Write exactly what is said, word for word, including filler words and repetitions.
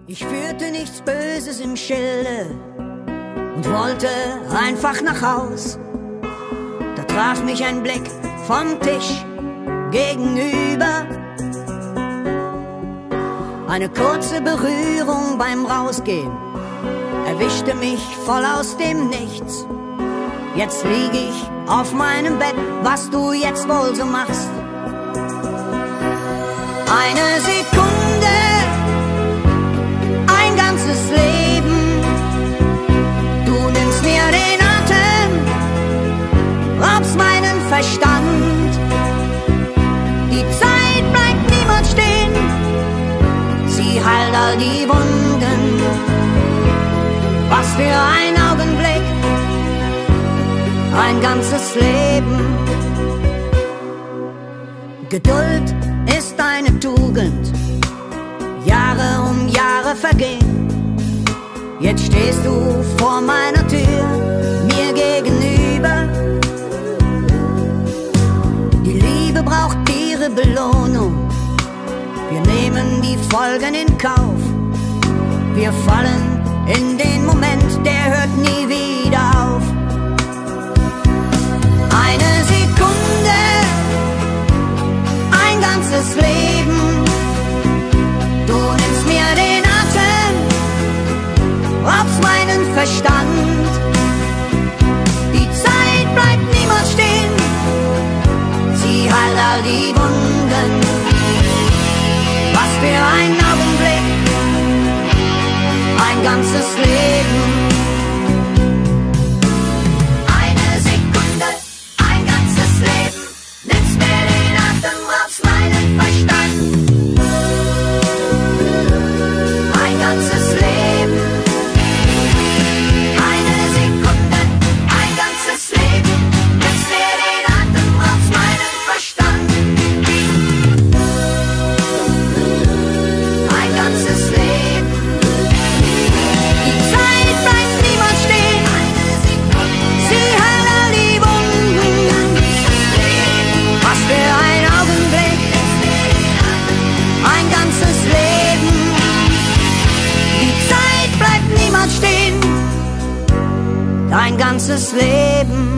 Ich führte nichts Böses im Schilde und wollte einfach nach Haus. Da traf mich ein Blick vom Tisch gegenüber. Eine kurze Berührung beim Rausgehen erwischte mich voll aus dem Nichts. Jetzt lieg ich auf meinem Bett, was du jetzt wohl so machst. Eine Sekunde, ein ganzes Leben. Du nimmst mir den Atem, raubst meinen Verstand. Die Zeit bleibt niemals stehen, sie heilt all die Wunden. Was für ein Augenblick, ein ganzes Leben. Geduld ist eine Tugend, Jahre um Jahre vergehen. Jetzt stehst du vor meiner Tür, mir gegenüber. Die Liebe braucht ihre Belohnung, wir nehmen die Folgen in Kauf. Wir fallen in den Moment, der hört nie wieder auf. Eine Sekunde, ein ganzes Leben. Du nimmst mir den Atem, raubst meinen Verstand. Die Zeit bleibt niemals stehen, sie heilt all die Wunden. Was für ein Augenblick, ein ganzes Leben. Ein ganzes Leben.